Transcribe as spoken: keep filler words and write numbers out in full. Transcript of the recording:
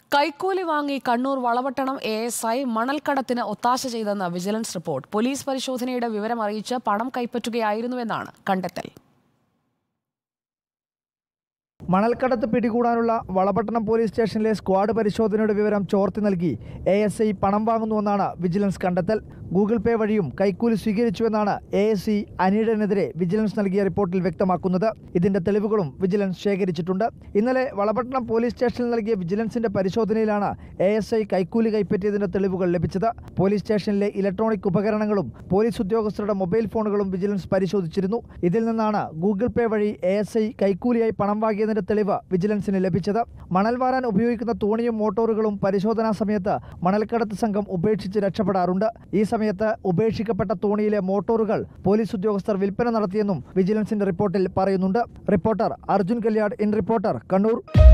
കൈക്കൂലി വാങ്ങി Kannur Valapattanam A S I മണൽക്കടത്തിന് ഒത്താശ ചെയ്തെന്ന് വിജിലൻസ് റിപ്പോർട്ട്. പോലീസ് പരിശോധനയുടെ വിവരം അറിയിച്ച് പണം കൈപ്പറ്റുകയായിരുന്നുവെന്നാണ് കണ്ടെത്തൽ. മണൽക്കടത്ത് പിടികൂടാനുള്ള വളപട്ടണം പോലീസ് സ്റ്റേഷനിലെ സ്ക്വാഡ് പരിശോധനയുടെ വിവരം ചോർത്തി നൽകി എ എസ് ഐ പണം വാങ്ങുന്നുവെന്നാണ് വിജിലൻസ് കണ്ടെത്തൽ. ഗൂഗിൾ പേ വഴിയും കൈക്കൂലി സ്വീകരിച്ചുവെന്നാണ് എ എസ് ഐ അനീഡനെതിരെ വിജിലൻസ് നൽകിയ റിപ്പോർട്ടിൽ വ്യക്തമാക്കുന്നത്. ഇതിന്റെ തെളിവുകളും വിജിലൻസ് ശേഖരിച്ചിട്ടുണ്ട്. ഇന്നലെ വളപട്ടണം പോലീസ് സ്റ്റേഷനിൽ നൽകിയ വിജിലൻസിന്റെ പരിശോധനയിലാണ് എ എസ് ഐ കൈക്കൂലി കൈപ്പറ്റിയതിന്റെ തെളിവുകൾ ലഭിച്ചത്. പോലീസ് സ്റ്റേഷനിലെ ഇലക്ട്രോണിക് ഉപകരണങ്ങളും പോലീസ് ഉദ്യോഗസ്ഥരുടെ മൊബൈൽ ഫോണുകളും വിജിലൻസ് പരിശോധിച്ചിരുന്നു. ഇതിൽ നിന്നാണ് ഗൂഗിൾ പേ വഴി എ എസ് ഐ കൈക്കൂലിയായി പണം വാങ്ങിയതിന്റെ തെളിവ് വിജിലൻസിന് ലഭിച്ചത്. മണൽ വാരാൻ ഉപയോഗിക്കുന്ന തോണിയും മോട്ടോറുകളും പരിശോധനാ സമയത്ത് മണൽക്കടത്ത് സംഘം ഉപേക്ഷിച്ച് രക്ഷപ്പെടാറുണ്ട്. ഈ സമയത്ത് ഉപേക്ഷിക്കപ്പെട്ട തോണിയിലെ മോട്ടോറുകൾ പോലീസ് ഉദ്യോഗസ്ഥർ വിൽപ്പന നടത്തിയെന്നും വിജിലൻസിന്റെ റിപ്പോർട്ടിൽ പറയുന്നുണ്ട്. Reporter Arjun Kalyad, in reporter, Kannur.